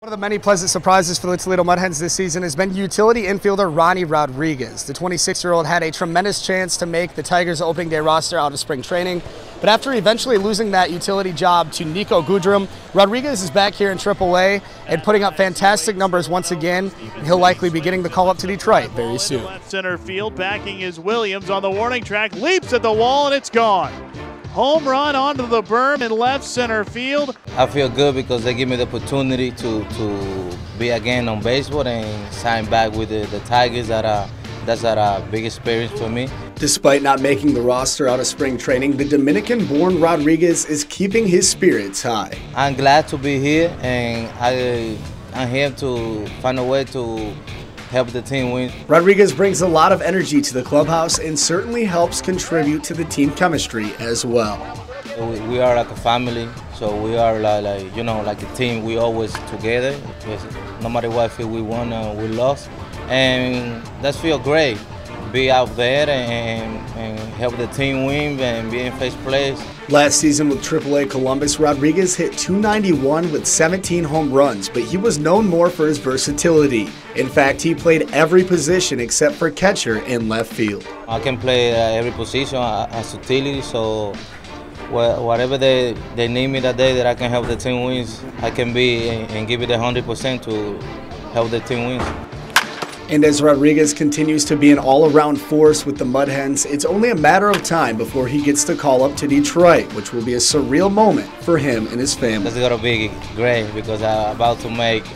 One of the many pleasant surprises for the Toledo Mud Hens this season has been utility infielder Ronnie Rodriguez. The 26-year-old had a tremendous chance to make the Tigers opening day roster out of spring training, but after eventually losing that utility job to Nico Gudrum, Rodriguez is back here in AAA and putting up fantastic numbers once again. He'll likely be getting the call up to Detroit very soon. Left center field, backing is Williams on the warning track, leaps at the wall, and it's gone. Home run onto the berm in left center field. I feel good because they give me the opportunity to be again on baseball and sign back with the Tigers. That's a big experience for me. Despite not making the roster out of spring training, the Dominican-born Rodriguez is keeping his spirits high. I'm glad to be here, and I'm here to find a way to help the team win. Rodriguez brings a lot of energy to the clubhouse and certainly helps contribute to the team chemistry as well. We are like a family, so we are like a team. We always together. No matter what, if we won or we lost, and that feel great. Be out there and help the team win and be in first place. Last season with AAA Columbus, Rodriguez hit .291 with 17 home runs, but he was known more for his versatility. In fact, he played every position except for catcher and left field. I can play every position as utility, so whatever they need me that day that I can help the team win, I can be and give it 100% to help the team win. And as Rodriguez continues to be an all-around force with the Mud Hens, it's only a matter of time before he gets the call up to Detroit, which will be a surreal moment for him and his family. That's gonna be great because I'm about to make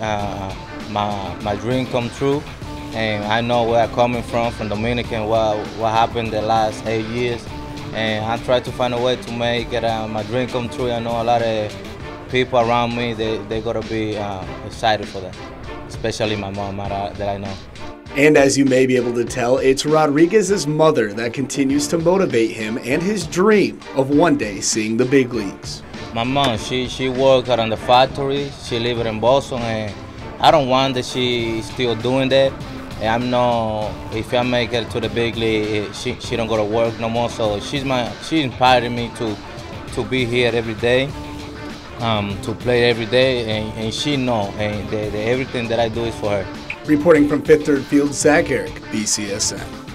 my dream come true, and I know where I'm coming from Dominican, what happened the last 8 years, and I try to find a way to make it my dream come true. I know a lot of people around me, they're gonna be excited for that, especially my mom that I know. And as you may be able to tell, it's Rodriguez's mother that continues to motivate him and his dream of one day seeing the big leagues. My mom, she worked around the factory. She lived in Boston, and I don't want that she's still doing that. And I'm not, if I make it to the big league, she don't go to work no more. So she inspired me to be here every day, to play every day, and she know, and everything that I do is for her. Reporting from Fifth Third Field, Zach Eric, BCSN.